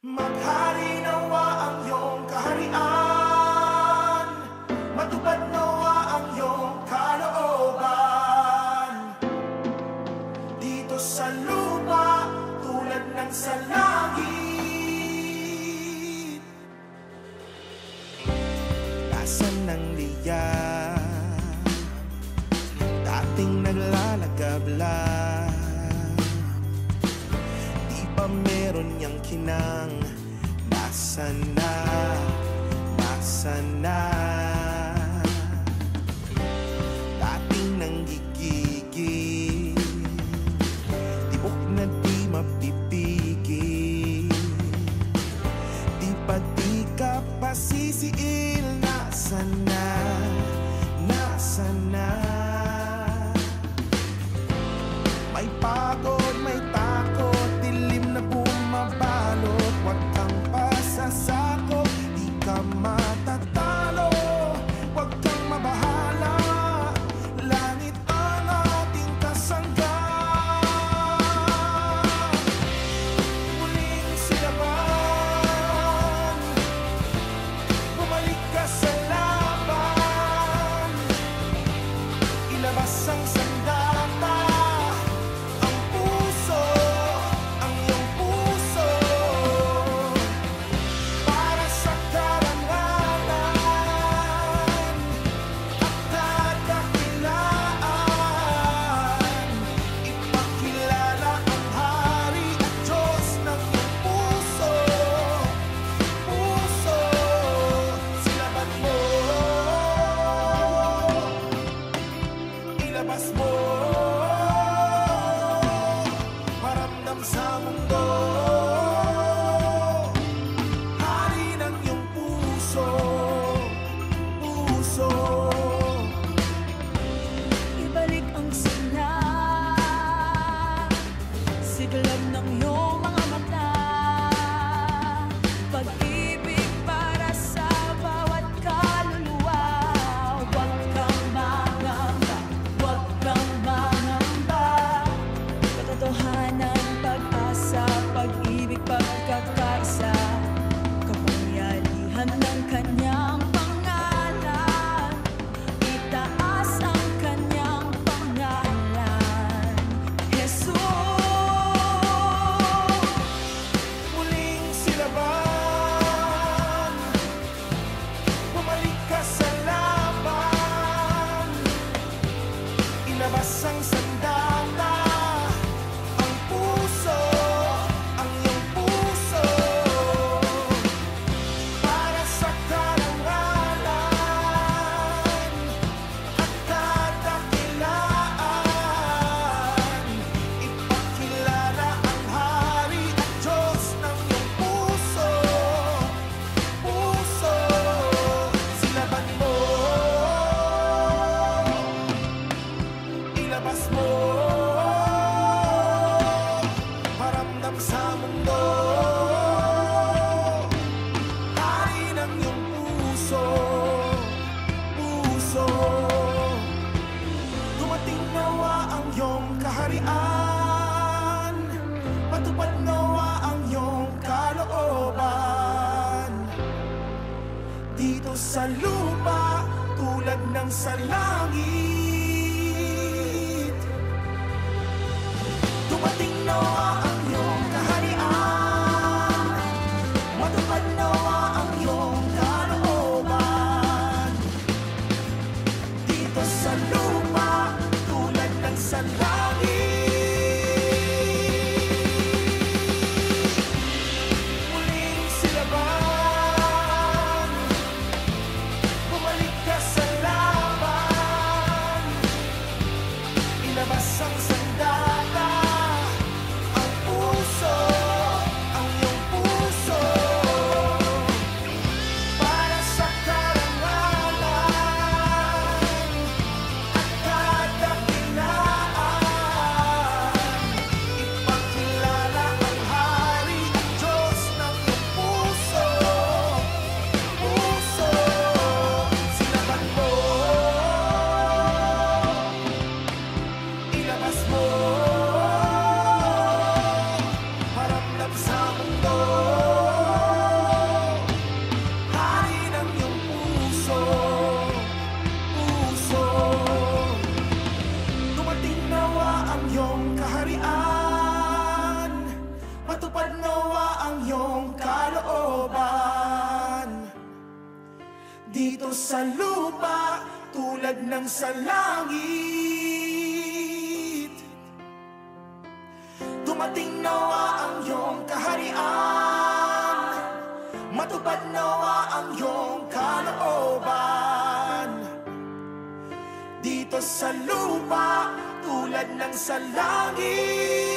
Maghari nawa ang iyong kaharian, matupad nawa ang iyong kalooban, dito sa lupa tulad ng sa langit. Nasaan ang liyan, dating naglalagab lang, di ba meron niyang kinang? Nasaan na, nasaan na? Dating nanggigigil, tibok na di mapipigil, di pa di ka pasisiil. Nasaan na, nasaan na? May pagod, may takot, dilim na bumabalot. Huwag kang pasasakop, di ka matatalo. Huwag kang mabahala, langit ang ating kasangga. Muling silaban, bumalik ka sa laban, ilabas ang sandata. Ilabas mo, maramdam sa mundo, hari ng iyong puso, puso. Ibalik ang sila, siglab ng iyong mga mata, pag-ibig para sa bawat kaluluwa. Huwag kang mangamba, huwag kang mangamba, katotohanan, pag-asa, pag-ibig, pagkakaisa, kapangyarihan ng kanyang pangalan, itaas ang kanyang pangalan, Jesus. Muling silaban, bumalik ka sa laban, ilabas ang sandata, ang puso, ang iyong puso, para sa karangalan at kadakilaan. Ipakilala ang hari at Diyos ng iyong puso, puso. Silaban mo, ilabas mo, maramdam sa mundo, hari ng iyong puso, puso. Dumating nawa ang iyong kaharian, matupad nawa ang iyong kalooban, dito sa lupa tulad ng sa langit. Dumating nawa ang iyong kaharian, matupad nawa ang iyong kalooban, dito sa lupa tulad ng sa langit. Muling silaban, bumalik ka sa laban, ang iyong kalooban. Dito sa lupa, tulad ng sa langit. Dumating nawa ang iyong kaharian, matupad nawa ang iyong kalooban. Dito sa lupa, tulad ng sa langit.